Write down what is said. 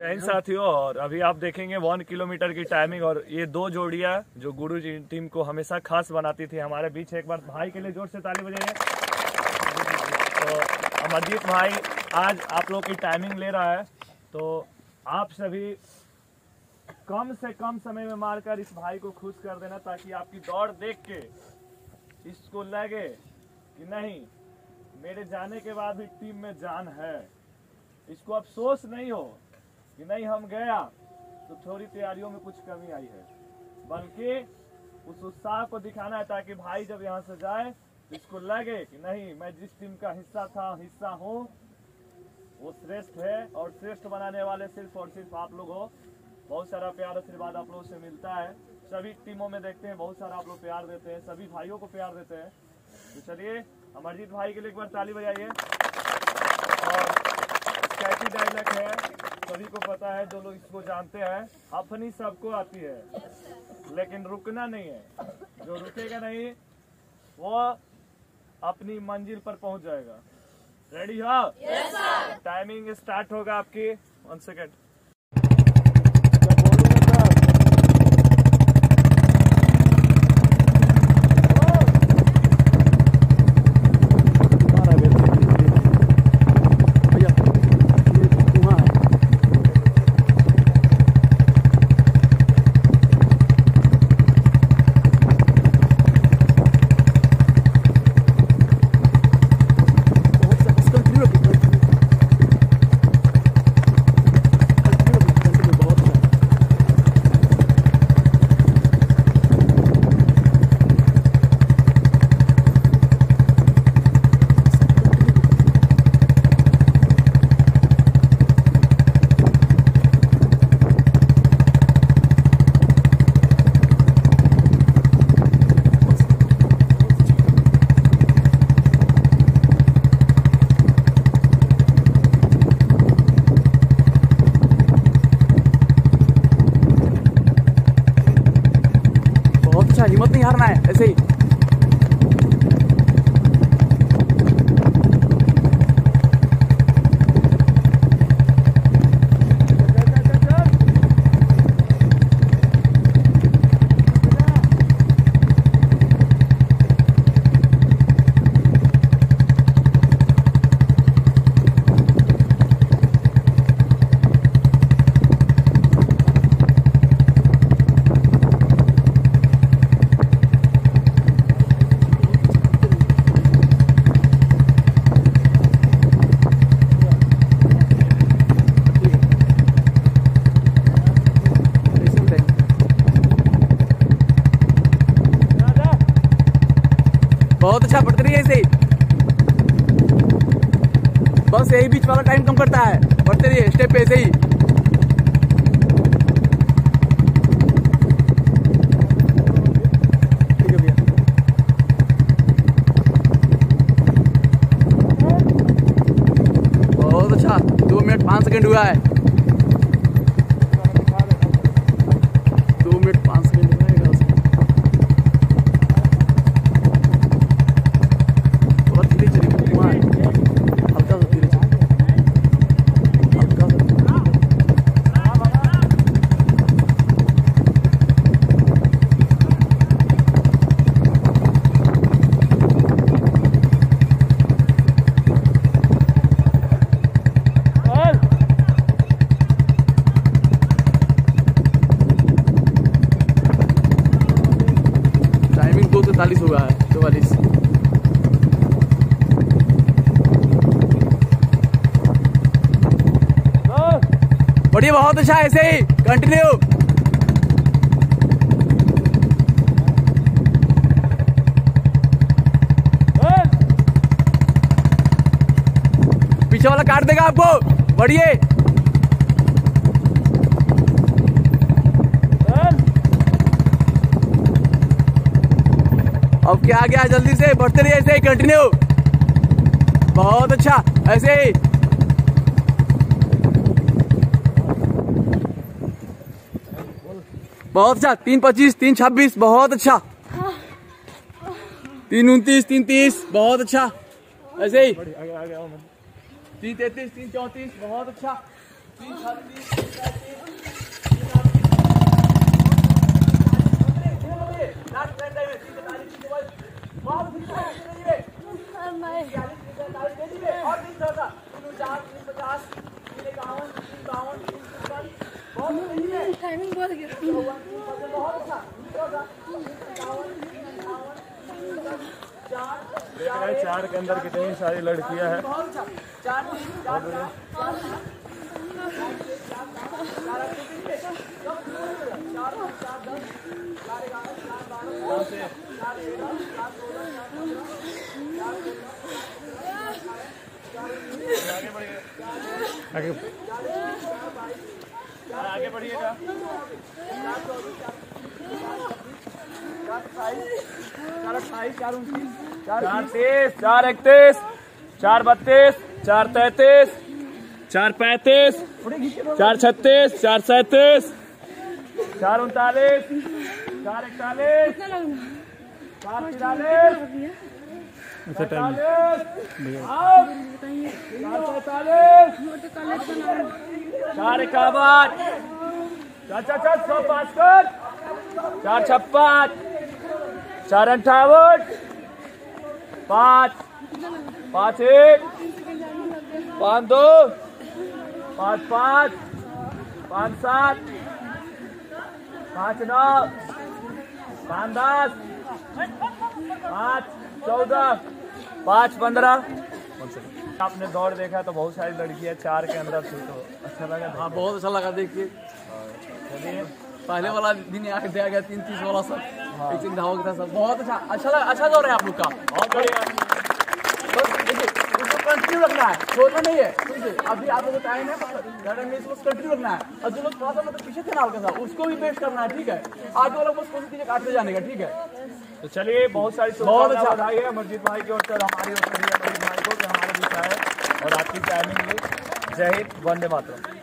साथियों, और अभी आप देखेंगे 1 किलोमीटर की टाइमिंग। और ये 2 जोड़ियां जो गुरु जी टीम को हमेशा खास बनाती थी हमारे बीच। एक बार भाई के लिए जोर से ताली बजाइए। तो अमरजीत भाई आज आप लोग की टाइमिंग ले रहा है, तो आप सभी कम से कम समय में मारकर इस भाई को खुश कर देना, ताकि आपकी दौड़ देख के इसको लगे कि नहीं, मेरे जाने के बाद भी टीम में जान है। इसको अफसोस नहीं हो कि नहीं हम गया तो थोड़ी तैयारियों में कुछ कमी आई है, बल्कि उस उत्साह को दिखाना है, ताकि भाई जब यहाँ से जाए तो इसको लगे कि नहीं, मैं जिस टीम का हिस्सा हूँ वो श्रेष्ठ है, और श्रेष्ठ बनाने वाले सिर्फ और सिर्फ आप लोग हो। बहुत सारा प्यार आशीर्वाद आप लोगों से मिलता है, सभी टीमों में देखते हैं, बहुत सारा आप लोग प्यार देते हैं, सभी भाइयों को प्यार देते हैं। तो चलिए अमरजीत भाई के लिए एक बार ताली बजाइए। और कैसी डायलॉग है सभी को पता है, जो लोग इसको जानते हैं, अपनी सबको आती है, लेकिन रुकना नहीं है। जो रुकेगा नहीं वो अपनी मंजिल पर पहुंच जाएगा। रेडी हो? Yes sir. टाइमिंग स्टार्ट होगा आपकी 1 सेकेंड। हिम्मत नहीं हारना है, ऐसे ही। बहुत अच्छा बढ़ती रही है ऐसे ही, बस यही बीच वाला टाइम कम करता है, बढ़ते रहिए स्टेप पे ऐसे ही। ठीक है भैया, बहुत अच्छा। 2 मिनट 5 सेकंड हुआ है, 2 मिनट 5 सेकंड हुआ है। टाइमिंग 2:43 हुआ है, 44। बढ़िया, बहुत अच्छा, ऐसे ही कंटिन्यू। पीछे वाला काट देगा आपको, बढ़िया। अब क्या आ गया, जल्दी से बढ़ते रहिए, ऐसे ही कंटिन्यू। बहुत अच्छा, ऐसे ही। बहुत अच्छा, 3:25, 3:26, बहुत अच्छा। 3:29, 3:30, बहुत अच्छा, ऐसे ही। 3:33, 3:34, बहुत अच्छा। 3:36 टाइमिंग बहुत गिरा। देख रहे हैं 4 के अंदर कितनी सारी लड़कियां हैं। आगे बढ़िएगा। 4:30, 4:31, 4:32, 4:33, 4:35, 4:36, 4:37, 4:39, 4:41, 4:43, 4:45, 4:51, 4:55, 100 पास कर, 4:56, 4:58, 5, 5:1, 5:2, 5:5, 5:7, 5:9, 5:10, 5:14, 5:15। आपने दौड़ देखा तो बहुत सारी लड़कियां 4 के अंदर थी, तो अच्छा लगा? हाँ, बहुत अच्छा लगा देखिए। चलिए, पहले वाला दिन यहाँ दिया गया 3:30 वाला सब, 1 धावक था सब, बहुत अच्छा लगा। अच्छा दौड़ है आप लोग का, बहुत बढ़िया। उसको कंटिन्यू रखना है, छोड़ना नहीं है। ठीक, अभी आप लोग टाइम है, इसको कंटिन्यू रखना है। और जो लोग थोड़ा सा मतलब पीछे थे ना आपके साथ, उसको भी बेस्ट करना है। ठीक है, आगे वाला बस कोशिश कीजिए काटते जाने का। ठीक है, तो चलिए, बहुत सारी बहुत अच्छा बधाई है अमरजीत भाई की ओर से, हमारी ओर से अमरजीत भाई को कि हमारे बीच आए और आपकी टाइमिंग ली। जय हिंद, वंदे मातरम।